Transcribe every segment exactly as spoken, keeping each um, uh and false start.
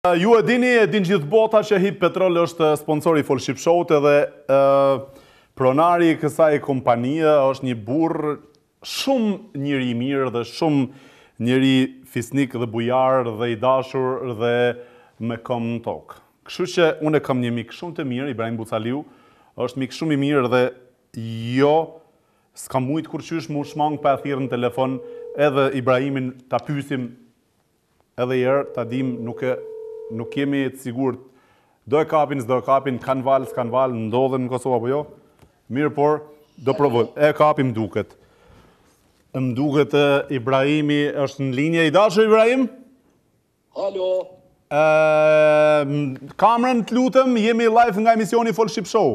Ju e dini, e din gjithë bota që Hip Petrol është sponsori Full Ship Show-t edhe uh, pronari i kësaj kompanie është një burr shumë njëri i mirë dhe shumë njëri fisnik dhe bujar dhe i dashur dhe me kom në tokë. Kështu që unë e kam një mik shumë të mirë, Ibrahim Bucaliu, është mik shumë i mirë dhe jo s'ka mujtë kur qysh mu shmang pa thirrë në telefon edhe Ibrahimin ta pyesim edhe herë, ta dim nuk e nuk jemi të sigurt, do e kapin, s'do e kapin, kanë valë, s'kanë valë, ndodhen në Kosovë apo jo? Mirë, por, do provojmë. E kapim duket. Më duket Ibrahimi është në linje. I dashur Ibrahim? Halo. E, kamrën të lutëm, jemi live nga emisioni Full Ship Show.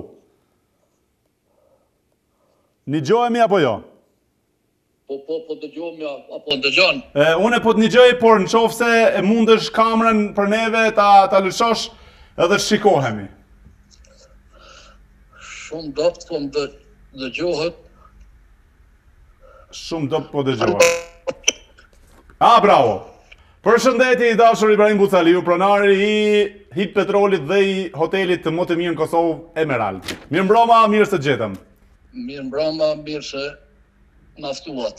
Një gjojemi apo jo? Po, po, po dëgjojmë, apo dëgjon. Unë e po të një gjoj, por në qofë se e mundësh kamrën për neve ta, ta lëshosh edhe shikohemi. Shumë dopt po më dëgjohet. Shumë dopt po dëgjohet. A, bravo! Përshëndetje i dashur Ibrahim Bucaliu, pronari i Hip Petrolit dhe i hotelit të më të mirë në Kosovë, Emerald. Mirë mbroma, mirë se gjetëm. Mirë mbroma, mirë se naftuat.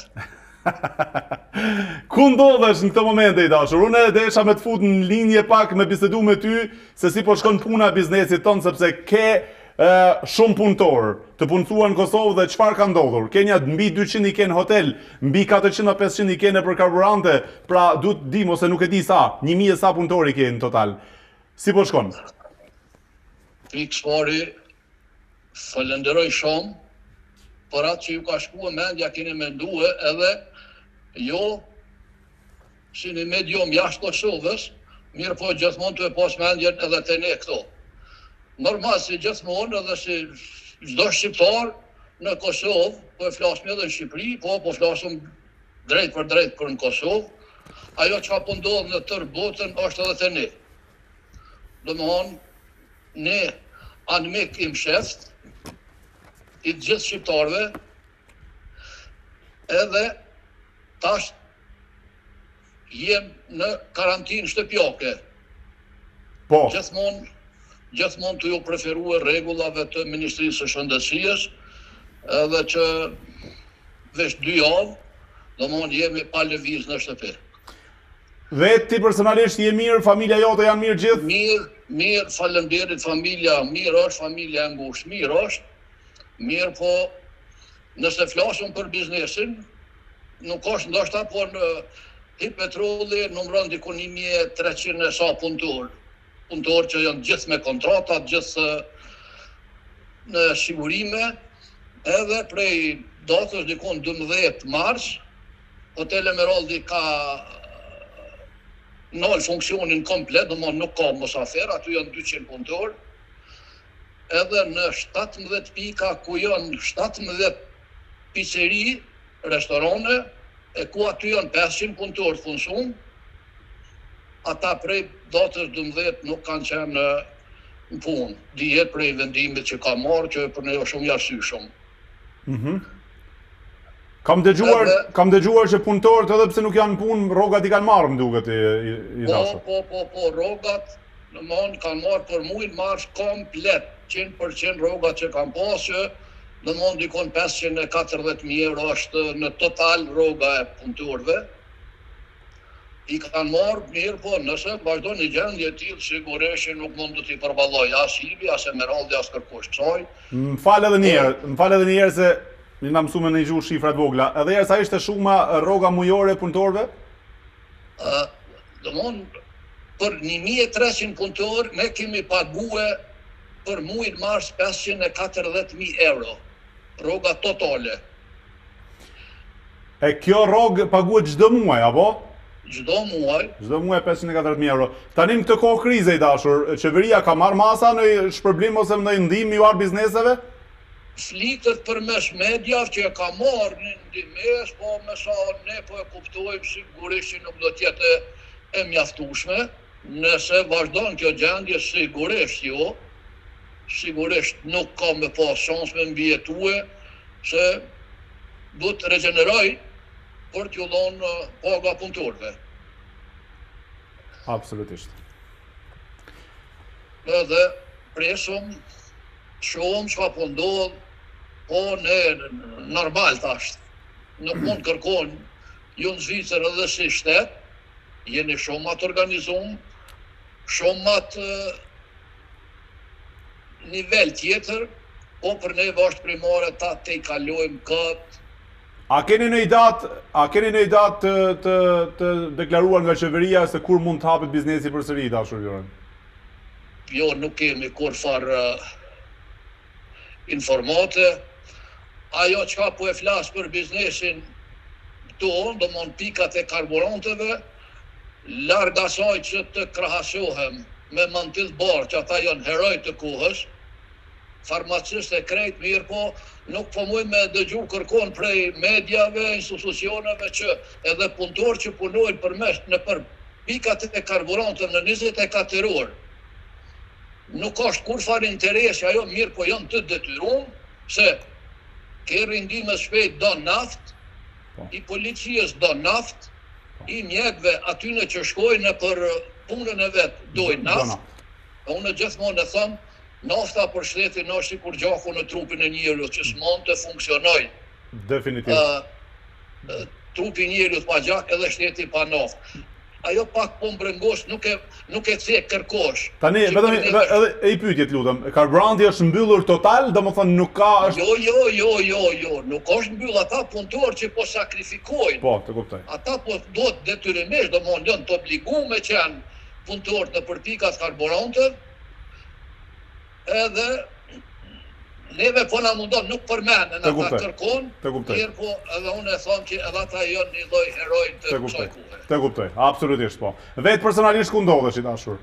Ku ndodhesh në këtë momente i dashur? Unë desha me të fut në linje pak me bisedu me ty se si po shkon puna biznesit tonë, sepse ke e, shumë punëtor të punësuar në Kosovë dhe çfarë ka ndodhur? Kenja mbi dyqind i kenë hotel, mbi katërqind a pesëqind i kenë për karburante, pra du të dim ose nuk e di sa, një mijë sa punëtor i kenë në total. Si po shkon? Pikë pari, falenderoj shumë për atë që ju ka shkua mendja keni mendue edhe jo si një medium jashtë Kosovës, mirë po gjithmonë të e pas mendjen edhe të ne këto. Normal si gjithmonë edhe si çdo shqiptar në Kosovë, po e flasim edhe në Shqipëri, po po flasim drejt për drejt për në Kosovë, ajo që ka po ndodhë në tërë botën është edhe të ne. Domthonë, ne anë mik i msheft, i gjithë shqiptarve, edhe tash jem në karantinë shtëpiake. Po. Gjithmonë, gjithmonë të ju preferue rregullave të Ministrisë së Shëndetësisë, edhe që veç dy javë, domthonë jemi pa lëviz në shtëpi. Vetë ti personalisht je mirë, familja jote janë mirë gjithë? Mirë, mirë, faleminderit, familja mirë është, familja e ngushtë mirë është. Mirë po, nëse flasëm për biznesin, nuk është ndoshta, po në Hip Petroli numëron diku një mijë e treqind e sa punëtor. Punëtor që janë gjithë me kontratat, gjithë në sigurime, edhe prej datës diku në dymbëdhjetë mars, Hotel Emeraldi ka nol funksionin komplet, domthonë nuk ka mosafer, aty janë dyqind punëtor. Edhe në shtatëmbëdhjetë pika ku janë shtatëmbëdhjetë pizzeri, restorane, e ku aty janë pesëqind punëtor të punësuar, ata prej datës dymbëdhjetë nuk kanë qenë në, në punë. Dihet prej vendimit që ka marrë, që për ne është shumë i arsyeshëm. Mhm. Kam dëgjuar, edhe, kam dëgjuar që punëtorët edhe pse nuk janë në punë, rrogat i kanë marrë, më duket i, i, i dashur. Po, po, po, po, rrogat në mon kanë marrë për muajin mars komplet,qind përqind rrogat që kanë pasë, në mund dikon pesëqind e katërdhjetë mijë euro është në total rroga e punëtorëve. I kanë marrë mirë, po nëse vazhdo një gjendje tillë sigurisht nuk mund të t'i përballoj as Hivi, as Emeraldi, as kërkush kësaj. Më fal edhe një herë, më fal edhe një herë se një na mësuam në një gjuhë shifrat vogla. Edhe herë sa ishte shuma rroga mujore e punëtorëve? Ë, domthonë për një mijë e treqind punëtor ne kemi paguë për muajin mars pesëqind e katërdhjetë mijë euro. Rroga totale. E kjo rrogë paguhet çdo muaj apo? Çdo muaj. Çdo muaj pesëqind e katërdhjetë mijë euro. Tani në këtë kohë krize i dashur, qeveria ka marrë masa në shpërblim ose në ndihmë juar bizneseve? Flitet përmes mediave që ka marrë një ndihmë, po me sa ne po e kuptojmë sigurisht që nuk do të jetë e mjaftueshme. Nëse vazhdon kjo gjendje sigurisht jo, sigurisht nuk ka me pas shans me mbijetue, se du të regeneroj për t'ju dhonë paga punëtorëve. Absolutisht. edhe presum shumë që ka po ndodh, po në normal tash. Nuk mund kërkon ju në Zvicër edhe si shtet, jeni shumë atë organizum, shumë atë nivel tjetër, po për neve është primare ta te i kalojmë këtë. A keni në i datë, a keni në i datë të, të, të deklaruar nga qeveria se kur mund të hapet biznesi për sëri, dashur Joran? Jo, nuk kemi kur farë uh, informate. Ajo qka po e flasë për biznesin tonë, do mon pikat e karburanteve, larg asaj që të krahasohem me Mantil Barë, që ata janë heroj të kohës, farmacist e krejt mirë, po nuk po muj me dëgju kërkon prej medjave, institucioneve që edhe punëtor që punojnë për mes në për pikat e karburanteve në njëzet e katër orë. Nuk është kur farë interesi, ajo mirë po janë të detyrum, se ke rindime shpejt do naft, i policijës do naft, i mjekve atyne që shkojnë për punën e vetë dojnë naft. Unë gjithmonë e thëmë, nafta për shtetin është si kur gjaku në trupin e njerëzit që s'mon të funksionoj. Definitiv. Uh, trupi njerëzit pa gjak edhe shteti pa naftë. Ajo pak po mbrëngos, nuk e nuk e cek kërkosh. Tani, vetëm edhe e i pyetjet lutem, karburanti është mbyllur total, domethënë nuk ka është Jo, jo, jo, jo, jo, nuk është mbyll, ata punëtor që po sakrifikojnë. Po, të kuptoj. Ata po do të detyrimisht, domethënë janë të obliguar që janë punëtor në përpikat karburanteve. Edhe neve po na mundon nuk përmenden ata kërkon, mirë po edhe unë e thonë që edhe ata janë një lloj heroj të kësaj kohe. Të kuptoj, absolutisht po. Vetë personalisht ku ndodhesh i dashur?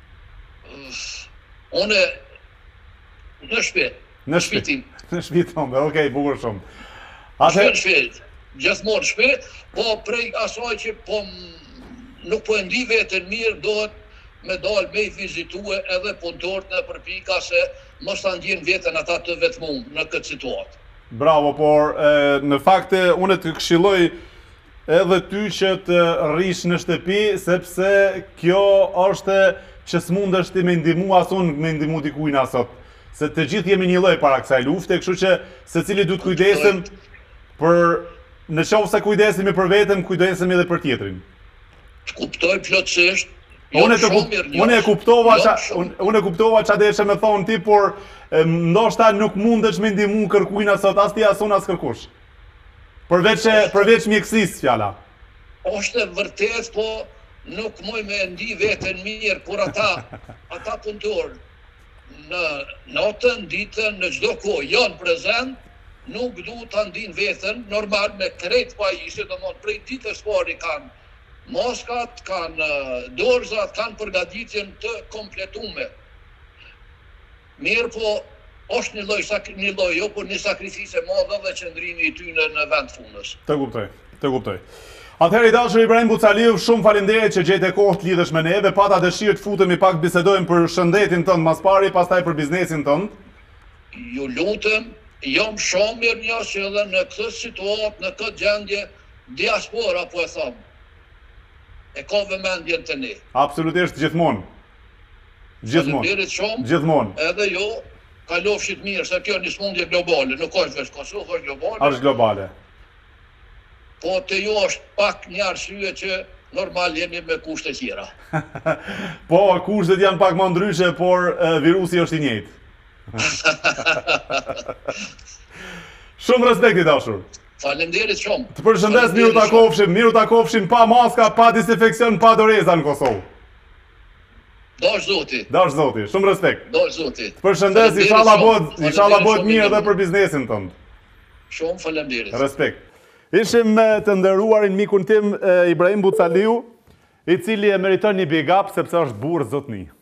Unë në shtëpi. Në shtëpi. Në shtëpi tonë, okej, bukur shumë. Atë në shtëpi, gjithmonë në shtëpi, po prej asaj që po nuk po e ndi veten mirë, dohet me dalë me i vizitue edhe punëtorët në përpika se mos ta ndjen veten ata të vetmum në këtë situatë. Bravo, por e, në fakt unë të këshilloj edhe ty që të rrish në shtëpi, sepse kjo është që s'mundesh ti me ndihmu as unë me ndihmu dikujt asot. Se të gjithë jemi një lloj para kësaj lufte, kështu që secili duhet kujdesim për në qoftë se kujdesemi për veten, kujdesemi edhe për tjetrin. Kuptoj plotësisht. Unë e unë e kuptova ça unë e kuptova ç'a deshe me thon ti, por ndoshta nuk mundesh me ndihmu kërkujt asot, as ti as unë as kërkush. Përveç përveç mjekësisë fjala. Është vërtet, po nuk muj me ndi veten mirë kur ata ata punëtor në natën, ditën, në çdo kohë janë prezent, nuk duhet ta ndin veten normal me krejt pajisje, domthon prej ditës pari kanë moskat, kanë dorzat, kanë përgatitjen të kompletume. Mirë po, është një lloj një lloj, jo, por një sakrifisë e madhe dhe qëndrimi i tyre në vend fundës. Të kuptoj, të kuptoj. Atëherë i dashur Ibrahim Bucaliu, shumë faleminderit që gjete kohë të lidhesh me neve, pata dëshirë të futemi pak bisedojmë për shëndetin tënd mas pari, pastaj për biznesin tënd. Ju lutem, jam shumë mirënjohës që edhe në këtë situatë, në këtë gjendje, diaspora po e them. E ka vëmendjen të ne. Absolutisht gjithmonë. Gjithmonë. Faleminderit shumë. Gjithmonë. Edhe jo, kalofshit mirë, se kjo një smundje globale, nuk është veç Kosovë, është globale. Është globale. Po të ju është pak një arsye që normal jemi me kushte tjera. Po, kushtet janë pak më ndryshe, por uh, virusi është i njëjtë. Shumë respekt i dashur. Faleminderit shumë. Të përshëndes, miru takofshim, miru takofshim pa maska, pa disinfekcion, pa doreza në Kosovë. Dash zoti. Dash zoti, shumë respekt. Dash zoti. Të përshëndes, inshallah bëhet, inshallah bëhet mirë edhe për biznesin tënd. Shumë faleminderit. Respekt. Ishim me të nderuarin mikun tim Ibrahim Bucaliu, i cili e meriton një big up sepse është burr zotni.